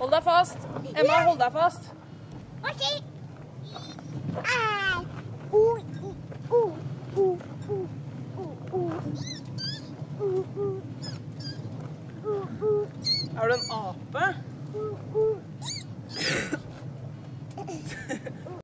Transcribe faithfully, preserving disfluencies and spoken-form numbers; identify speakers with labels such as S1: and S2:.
S1: Hold deg fast. Emma, hold deg fast.
S2: Ok. Er. O, i, o, o, o, o, o. O, o. O, o.
S1: Er du en ape?
S2: O, o.